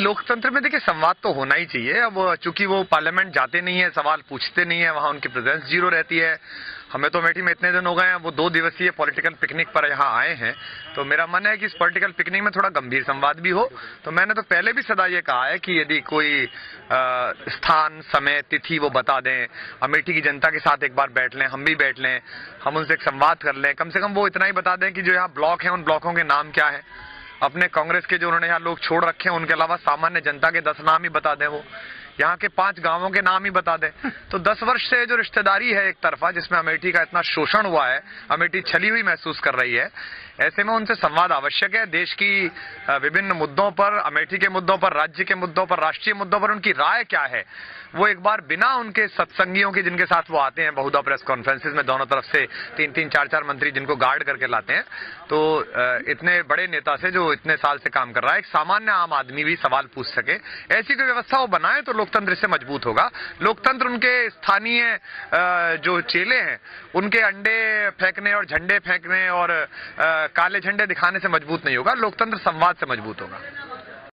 लोकतंत्र में देखिए संवाद तो होना ही चाहिए। अब चूंकि वो पार्लियामेंट जाते नहीं है, सवाल पूछते नहीं है, वहां उनकी प्रेजेंस जीरो रहती है। हमें तो अमेठी में इतने दिन हो गए हैं, वो 2 दिवसीय पॉलिटिकल पिकनिक पर यहाँ आए हैं, तो मेरा मन है कि इस पॉलिटिकल पिकनिक में थोड़ा गंभीर संवाद भी हो। तो मैंने तो पहले भी सदा ये कहा है कि यदि कोई स्थान, समय, तिथि वो बता दें, अमेठी की जनता के साथ एक बार बैठ लें, हम भी बैठ लें, हम उनसे एक संवाद कर लें। कम से कम वो इतना ही बता दें कि जो यहाँ ब्लॉक है उन ब्लॉकों के नाम क्या है, अपने कांग्रेस के जो उन्होंने यहाँ लोग छोड़ रखे हैं उनके अलावा सामान्य जनता के 10 नाम ही बता दें, वो यहाँ के 5 गांवों के नाम ही बता दें। तो 10 वर्ष से जो रिश्तेदारी है एक तरफा, जिसमें अमेठी का इतना शोषण हुआ है, अमेठी छली हुई महसूस कर रही है, ऐसे में उनसे संवाद आवश्यक है। देश की विभिन्न मुद्दों पर, अमेठी के मुद्दों पर, राज्य के मुद्दों पर, राष्ट्रीय मुद्दों पर उनकी राय क्या है, वो एक बार बिना उनके सत्संगियों के जिनके साथ वो आते हैं बहुधा प्रेस कॉन्फ्रेंसेस में, दोनों तरफ से 3-3, 4-4 मंत्री जिनको गार्ड करके लाते हैं, तो इतने बड़े नेता से जो इतने साल से काम कर रहा है, एक सामान्य आम आदमी भी सवाल पूछ सके, ऐसी कोई व्यवस्था वो बनाए तो लोकतंत्र से मजबूत होगा। लोकतंत्र उनके स्थानीय जो चेले हैं उनके अंडे फेंकने और झंडे फेंकने और काले झंडे दिखाने से मजबूत नहीं होगा। लोकतंत्र संवाद से मजबूत होगा।